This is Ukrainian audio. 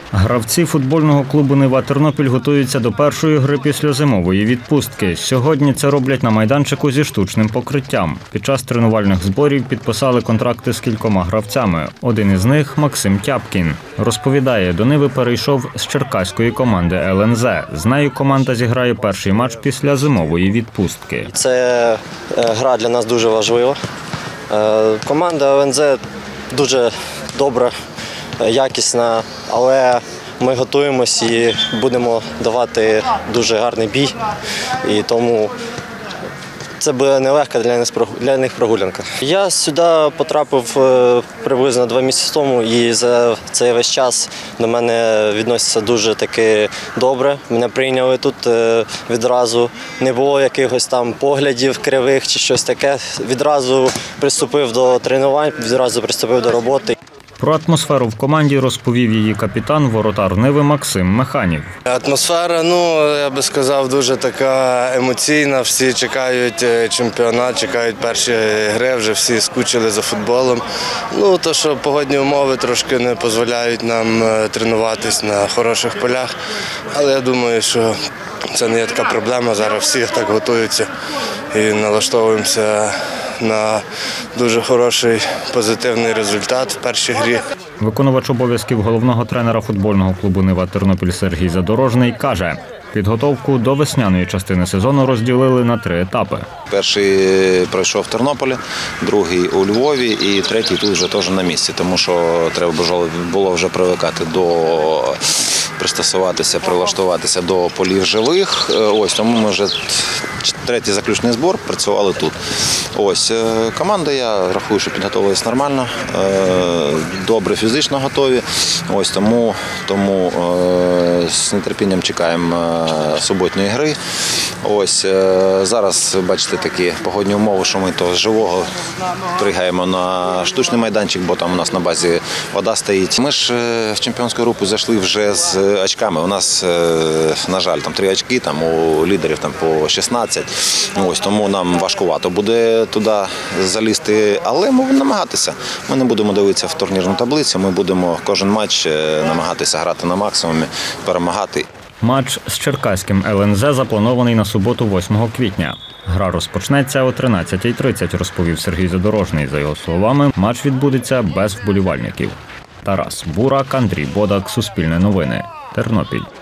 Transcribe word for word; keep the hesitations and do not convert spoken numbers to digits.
Гравці футбольного клубу «Нива Тернопіль» готуються до першої гри після зимової відпустки. Сьогодні це роблять на майданчику зі штучним покриттям. Під час тренувальних зборів підписали контракти з кількома гравцями. Один із них – Максим Тяпкін. Розповідає, до «Ниви» перейшов з черкаської команди «Ел Ен Зет». З нею команда зіграє перший матч після зимової відпустки. Це гра для нас дуже важлива. Команда «Ел Ен Зет» дуже добра, якісна, але ми готуємось і будемо давати дуже гарний бій. І тому це буде нелегка для них прогулянка. Я сюди потрапив приблизно два місяці тому, і за цей весь час до мене відносяться дуже таки добре. Мене прийняли тут відразу, не було якихось там поглядів кривих чи щось таке. Відразу приступив до тренувань, відразу приступив до роботи. Про атмосферу в команді розповів її капітан, воротар «Ниви» Максим Механів. Атмосфера, ну, я би сказав, дуже така емоційна. Всі чекають чемпіонат, чекають перші гри, вже всі скучили за футболом. Ну, то, що погодні умови трошки не дозволяють нам тренуватись на хороших полях. Але я думаю, що це не є така проблема. Зараз всі так готуються і налаштовуємося на дуже хороший позитивний результат в першій грі. Виконувач обов'язків головного тренера футбольного клубу «Нива Тернопіль» Сергій Задорожний каже, підготовку до весняної частини сезону розділили на три етапи. Перший пройшов в Тернополі, другий у Львові і третій тут вже теж на місці, тому що треба було вже привикати до пристосуватися, прилаштуватися до полів живих. Ось тому ми вже третій заключний збор працювали тут. Ось команда, я рахую, що підготувалися нормально, добре фізично готові. Ось тому, тому з нетерпінням чекаємо суботньої гри. Ось зараз бачите такі погодні умови, що ми то з живого пригаємо на штучний майданчик, бо там у нас на базі вода стоїть. Ми ж в чемпіонську групу зайшли вже з очками. У нас, на жаль, там три очки, там у лідерів там по шістнадцять. Ось тому нам важкувато буде туди залізти, але ми будемо намагатися. Ми не будемо дивитися в турнірну таблицю, ми будемо кожен матч намагатися грати на максимумі, перемагати. Матч з черкаським «Ел Ен Зет» запланований на суботу, восьмого квітня. Гра розпочнеться о тринадцятій тридцять, розповів Сергій Задорожний. За його словами, матч відбудеться без вболівальників. Тарас Бурак, Андрій Бодак, Суспільне новини, Тернопіль.